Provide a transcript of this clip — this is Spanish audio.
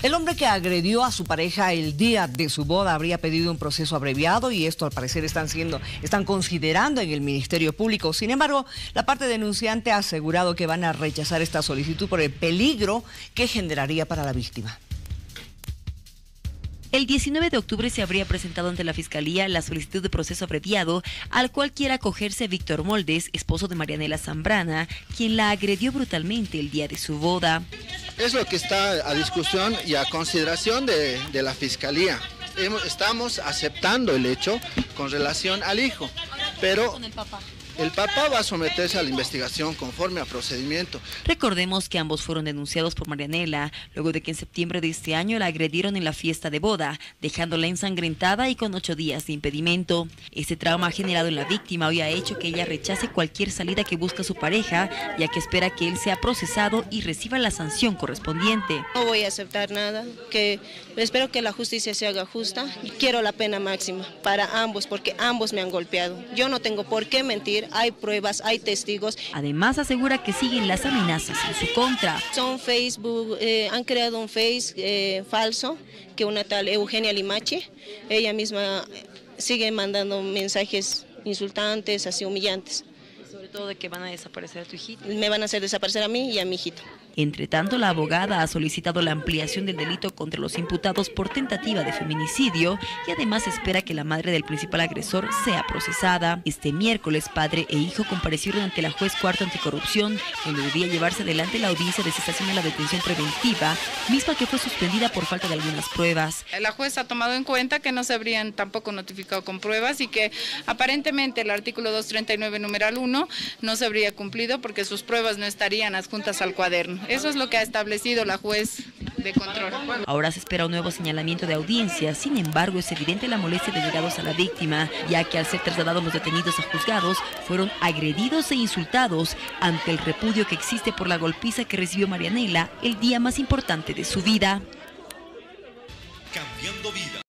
El hombre que agredió a su pareja el día de su boda habría pedido un proceso abreviado y esto al parecer están considerando en el Ministerio Público. Sin embargo, la parte denunciante ha asegurado que van a rechazar esta solicitud por el peligro que generaría para la víctima. El 19 de octubre se habría presentado ante la Fiscalía la solicitud de proceso abreviado al cual quiere acogerse Víctor Moldes, esposo de Marianela Zambrana, quien la agredió brutalmente el día de su boda. Es lo que está a discusión y a consideración de la Fiscalía. Estamos aceptando el hecho con relación al hijo, pero el papá va a someterse a la investigación conforme a procedimiento. Recordemos que ambos fueron denunciados por Marianela, luego de que en septiembre de este año la agredieron en la fiesta de boda, dejándola ensangrentada y con 8 días de impedimento. Este trauma generado en la víctima hoy ha hecho que ella rechace cualquier salida que busca su pareja, ya que espera que él sea procesado y reciba la sanción correspondiente. No voy a aceptar nada, espero que la justicia se haga justa y quiero la pena máxima para ambos, porque ambos me han golpeado. Yo no tengo por qué mentir. Hay pruebas, hay testigos. Además asegura que siguen las amenazas en su contra. Son Facebook, han creado un Face falso que una tal Eugenia Limache, ella misma sigue mandando mensajes insultantes, así humillantes. Sobre todo de que van a desaparecer a tu hijito. Me van a hacer desaparecer a mí y a mi hijito. Entre tanto, la abogada ha solicitado la ampliación del delito contra los imputados por tentativa de feminicidio y además espera que la madre del principal agresor sea procesada. Este miércoles, padre e hijo comparecieron ante la juez cuarto anticorrupción, donde debía llevarse adelante la audiencia de cesación de la detención preventiva, misma que fue suspendida por falta de algunas pruebas. La juez ha tomado en cuenta que no se habrían tampoco notificado con pruebas y que aparentemente el artículo 239 numeral 1 no se habría cumplido porque sus pruebas no estarían adjuntas al cuaderno. Eso es lo que ha establecido la juez de control. Ahora se espera un nuevo señalamiento de audiencia, sin embargo es evidente la molestia de allegados a la víctima, ya que al ser trasladados los detenidos a juzgados, fueron agredidos e insultados ante el repudio que existe por la golpiza que recibió Marianela el día más importante de su vida. Cambiando vida.